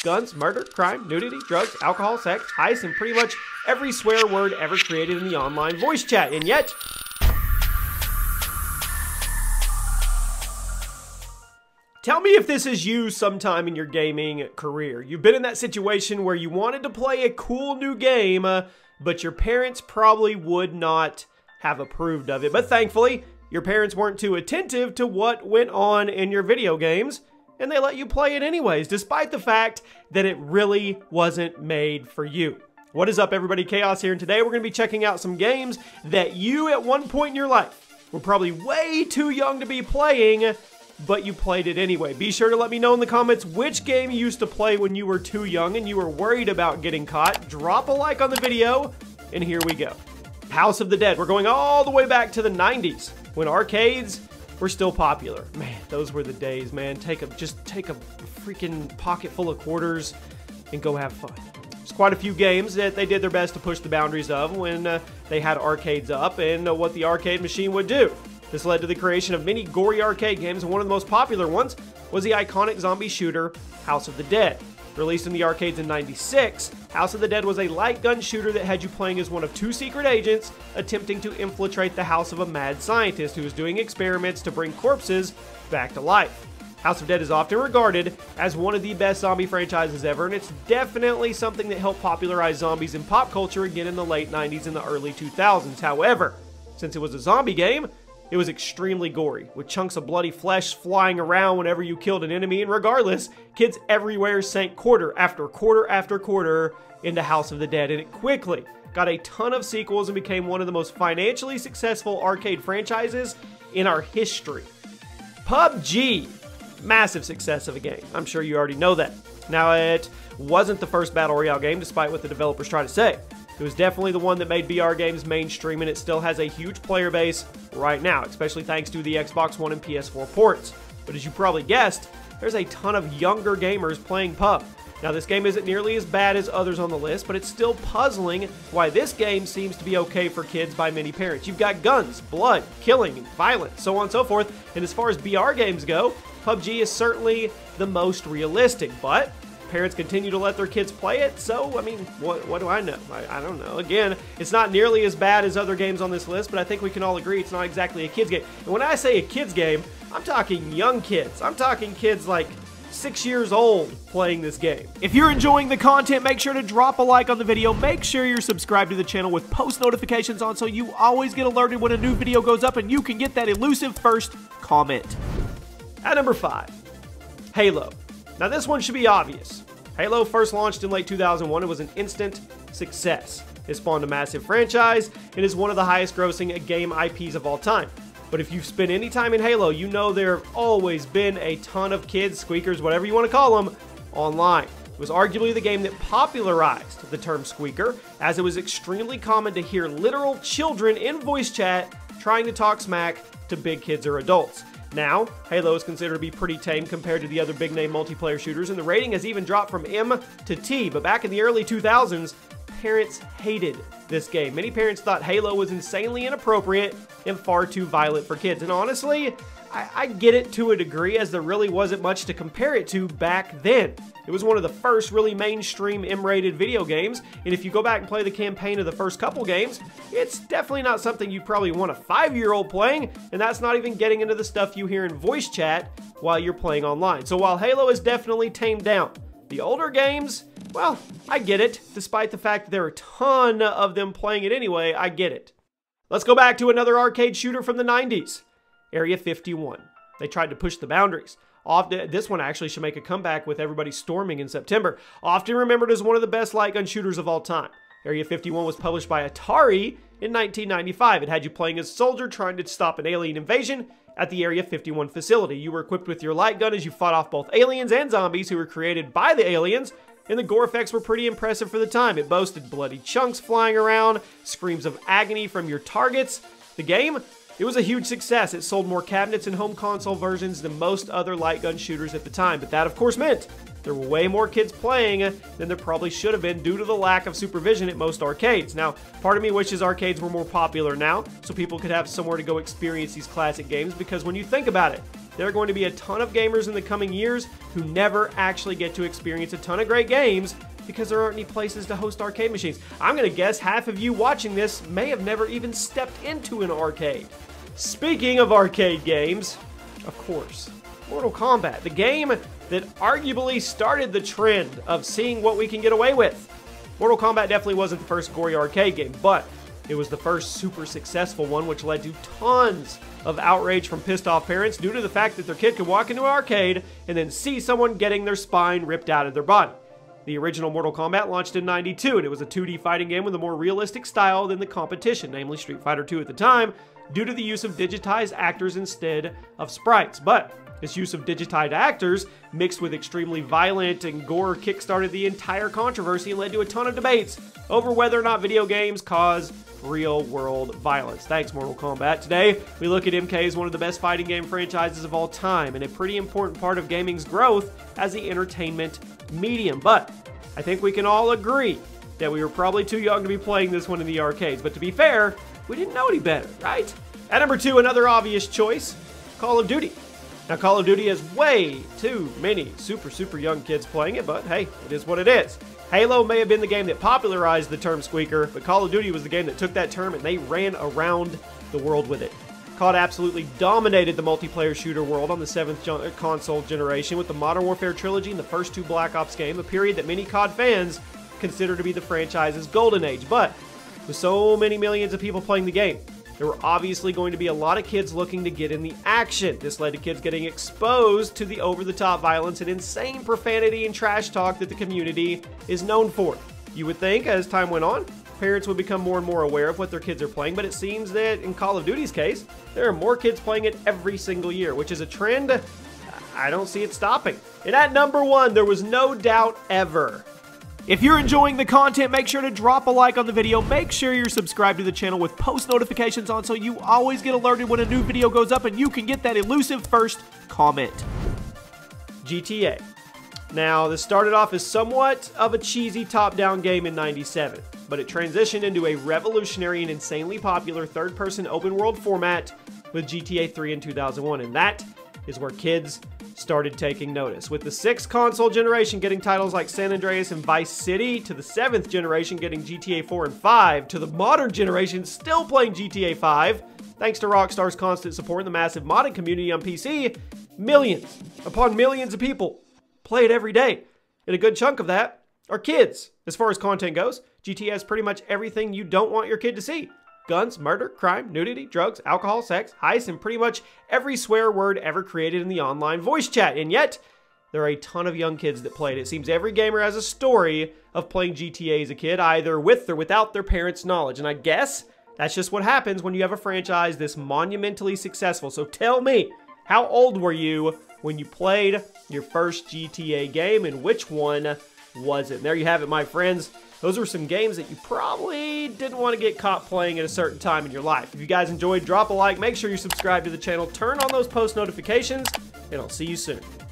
guns, murder, crime, nudity, drugs, alcohol, sex, heist, and pretty much every swear word ever created in the online voice chat. And yet, tell me if this is you sometime in your gaming career. You've been in that situation where you wanted to play a cool new game, but your parents probably would not have approved of it. But thankfully, your parents weren't too attentive to what went on in your video games, and they let you play it anyways, despite the fact that it really wasn't made for you. What is up, everybody? Chaos here, and today we're going to be checking out some games that you at one point in your life were probably way too young to be playing, but you played it anyway. Be sure to let me know in the comments which game you used to play when you were too young and you were worried about getting caught. Drop a like on the video, and here we go. House of the Dead. We're going all the way back to the 90s when arcades were still popular. Man, those were the days, man. Just take a freaking pocket full of quarters and go have fun. There's quite a few games that they did their best to push the boundaries of when they had arcades up and what the arcade machine would do. This led to the creation of many gory arcade games, and one of the most popular ones was the iconic zombie shooter House of the Dead. Released in the arcades in '96, House of the Dead was a light gun shooter that had you playing as one of two secret agents attempting to infiltrate the house of a mad scientist who was doing experiments to bring corpses back to life. House of Dead is often regarded as one of the best zombie franchises ever, and it's definitely something that helped popularize zombies in pop culture again in the late 90s and the early 2000s. However, since it was a zombie game, it was extremely gory, with chunks of bloody flesh flying around whenever you killed an enemy, and regardless, kids everywhere sank quarter after quarter after quarter into House of the Dead, and it quickly got a ton of sequels and became one of the most financially successful arcade franchises in our history. PUBG, massive success of a game. I'm sure you already know that. Now, it wasn't the first Battle Royale game, despite what the developers try to say. It was definitely the one that made VR games mainstream, and it still has a huge player base right now, especially thanks to the Xbox One and PS4 ports. But as you probably guessed, there's a ton of younger gamers playing PUBG. Now, this game isn't nearly as bad as others on the list, but it's still puzzling why this game seems to be okay for kids by many parents. You've got guns, blood, killing, and violence, so on and so forth. And as far as VR games go, PUBG is certainly the most realistic, but parents continue to let their kids play it, so, I mean, what do I know? I don't know. Again, it's not nearly as bad as other games on this list, but I think we can all agree it's not exactly a kid's game. And when I say a kid's game, I'm talking young kids. I'm talking kids like 6 years old playing this game. If you're enjoying the content, make sure to drop a like on the video. Make sure you're subscribed to the channel with post notifications on so you always get alerted when a new video goes up and you can get that elusive first comment. At number 5, Halo. Now, this one should be obvious. Halo first launched in late 2001 and was an instant success. It spawned a massive franchise and is one of the highest grossing game IPs of all time. But if you've spent any time in Halo, you know there have always been a ton of kids, squeakers, whatever you want to call them, online. It was arguably the game that popularized the term squeaker, as it was extremely common to hear literal children in voice chat trying to talk smack to big kids or adults. Now, Halo is considered to be pretty tame compared to the other big-name multiplayer shooters, and the rating has even dropped from M to T. But back in the early 2000s, parents hated this game. Many parents thought Halo was insanely inappropriate and far too violent for kids. And honestly, I get it to a degree, as there really wasn't much to compare it to back then. It was one of the first really mainstream M-rated video games, and if you go back and play the campaign of the first couple games, it's definitely not something you probably want a 5-year-old playing, and that's not even getting into the stuff you hear in voice chat while you're playing online. So while Halo is definitely tamed down, the older games, well, I get it. Despite the fact that there are a ton of them playing it anyway, I get it. Let's go back to another arcade shooter from the 90s. Area 51. They tried to push the boundaries. This one actually should make a comeback with everybody storming in September. Often remembered as one of the best light gun shooters of all time. Area 51 was published by Atari in 1995. It had you playing as a soldier trying to stop an alien invasion at the Area 51 facility. You were equipped with your light gun as you fought off both aliens and zombies who were created by the aliens, and the gore effects were pretty impressive for the time. It boasted bloody chunks flying around, screams of agony from your targets. The game, it was a huge success. It sold more cabinets and home console versions than most other light gun shooters at the time, but that of course meant there were way more kids playing than there probably should have been due to the lack of supervision at most arcades. Now, part of me wishes arcades were more popular now, so people could have somewhere to go experience these classic games, because when you think about it, there are going to be a ton of gamers in the coming years who never actually get to experience a ton of great games because there aren't any places to host arcade machines. I'm gonna guess half of you watching this may have never even stepped into an arcade. Speaking of arcade games, of course, Mortal Kombat, the game that arguably started the trend of seeing what we can get away with. Mortal Kombat definitely wasn't the first gory arcade game, but it was the first super successful one, which led to tons of outrage from pissed off parents due to the fact that their kid could walk into an arcade and then see someone getting their spine ripped out of their body. The original Mortal Kombat launched in '92, and it was a 2D fighting game with a more realistic style than the competition, namely Street Fighter II at the time, due to the use of digitized actors instead of sprites. But this use of digitized actors, mixed with extremely violent and gore, kickstarted the entire controversy and led to a ton of debates over whether or not video games cause real-world violence. Thanks, Mortal Kombat. Today, we look at MK as one of the best fighting game franchises of all time, and a pretty important part of gaming's growth as the entertainment medium. But I think we can all agree that we were probably too young to be playing this one in the arcades. But to be fair, we didn't know any better, right? At number 2, another obvious choice, Call of Duty. Now, Call of Duty has way too many super young kids playing it, but hey, it is what it is. Halo may have been the game that popularized the term squeaker, but Call of Duty was the game that took that term and they ran around the world with it. COD absolutely dominated the multiplayer shooter world on the 7th console generation with the Modern Warfare trilogy and the first 2 Black Ops games, a period that many COD fans consider to be the franchise's golden age. But with so many millions of people playing the game, there were obviously going to be a lot of kids looking to get in the action. This led to kids getting exposed to the over-the-top violence and insane profanity and trash talk that the community is known for. You would think, as time went on, parents would become more and more aware of what their kids are playing, but it seems that in Call of Duty's case, there are more kids playing it every single year, which is a trend I don't see it stopping. And at number 1, there was no doubt ever. If you're enjoying the content, make sure to drop a like on the video. Make sure you're subscribed to the channel with post notifications on so you always get alerted when a new video goes up and you can get that elusive first comment. GTA. Now, this started off as somewhat of a cheesy top-down game in '97, but it transitioned into a revolutionary and insanely popular third-person open-world format with GTA 3 in 2001, and that is where kids started taking notice. With the 6th console generation getting titles like San Andreas and Vice City, to the 7th generation getting GTA 4 and 5, to the modern generation still playing GTA 5, thanks to Rockstar's constant support and the massive modding community on PC, millions upon millions of people play it every day. And a good chunk of that are kids. As far as content goes, GTA has pretty much everything you don't want your kid to see. Guns, murder, crime, nudity, drugs, alcohol, sex, heists, and pretty much every swear word ever created in the online voice chat. And yet, there are a ton of young kids that play it. It seems every gamer has a story of playing GTA as a kid, either with or without their parents' knowledge. And I guess that's just what happens when you have a franchise this monumentally successful. So tell me, how old were you when you played your first GTA game, and which one was it? And there you have it, my friends. Those are some games that you probably didn't want to get caught playing at a certain time in your life. If you guys enjoyed, drop a like, make sure you subscribe to the channel, turn on those post notifications, and I'll see you soon.